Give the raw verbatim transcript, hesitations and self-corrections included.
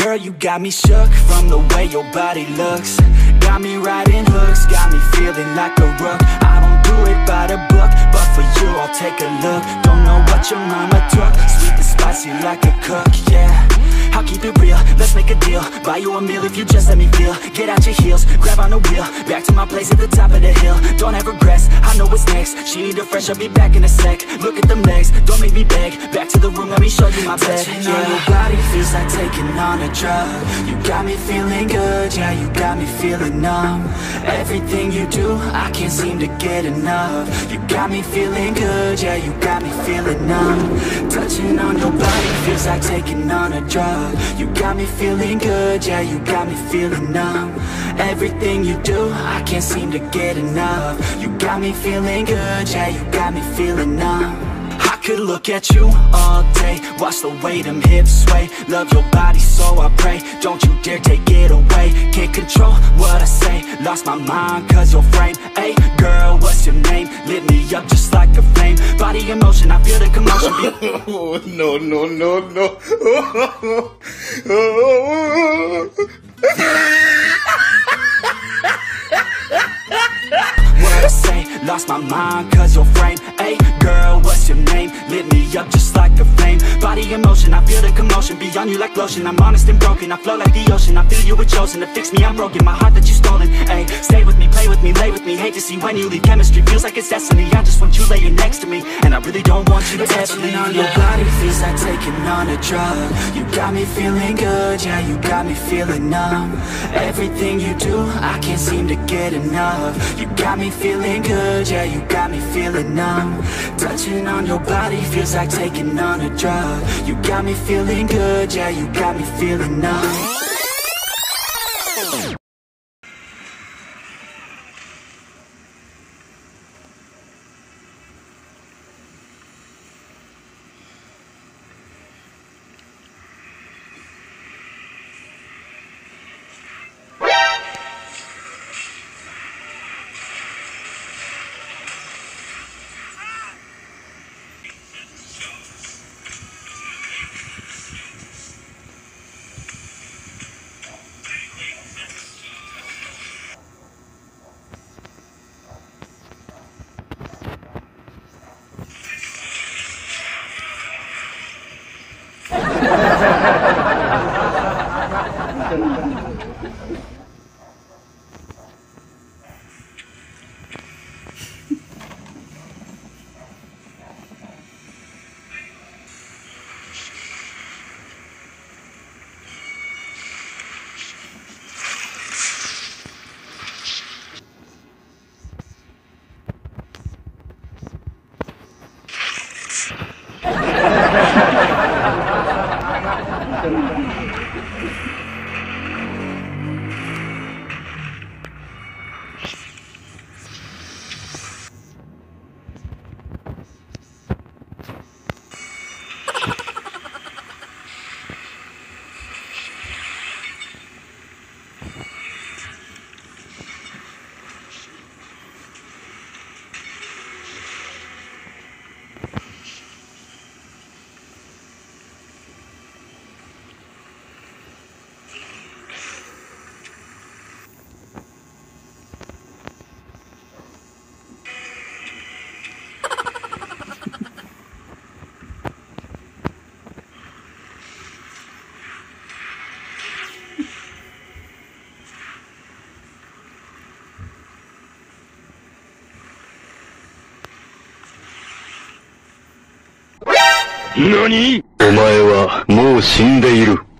Girl, you got me shook from the way your body looks. Got me riding hooks, got me feeling like a rook. I don't do it by the book, but for you I'll take a look. Don't know what your mama took, sweet and spicy like a cook, yeah. I'll keep it real, let's make a deal. Buy you a meal if you just let me feel. Get out your heels, grab on the wheel. Back to my place at the top of the hill. Don't have regrets, I know what's next. She need a fresh, I'll be back in a sec. Look at them legs, don't make me beg. Back to the room, let me show you my bed. Touching yeah. on your body feels like taking on a drug. You got me feeling good, yeah, you got me feeling numb. Everything you do, I can't seem to get enough. You got me feeling good, yeah, you got me feeling numb. Touching on your body feels like taking on a drug. You got me feeling good, yeah, you got me feeling numb. Everything you do, I can't seem to get enough. You got me feeling good, yeah, you got me feeling numb. I could look at you all day, watch the way them hips sway. Love your body so I pray, don't you dare take it away. Can't control what I say, lost my mind cause your frame. Hey girl, what's your name? Lit me up just like a flame. Body in motion, I feel the commotion. Oh, no, no, no, no. What I say, lost my mind cause your frame. Hey girl, what's your name? Lit me up just like a flame. Body in motion, I feel the commotion. Beyond you like lotion, I'm honest and broken. I flow like the ocean, I feel you were chosen to fix me, I'm broken. My heart that you stolen, hey. Stay with me, play with me, lay with me. Hate to see when you leave, chemistry feels like it's destiny. I just want you laying next to me, and I really don't want you to ever leave. On your body feels like taking on a drug. You got me feeling good, yeah, you got me feeling numb. Everything you do, I can't seem to get enough. You got me feeling good, yeah, you got me feeling numb. Touching on your body feels like taking on a drug. You got me feeling good, yeah, you got me feeling numb. NANI?! お前はもう死んでいる。